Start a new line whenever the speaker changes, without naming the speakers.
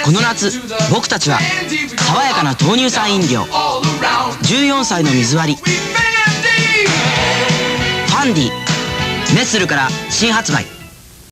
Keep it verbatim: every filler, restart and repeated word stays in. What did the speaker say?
この夏僕たちは爽やかな豆乳酸飲料じゅうよんさいの水割りファンディネッスルから新発売。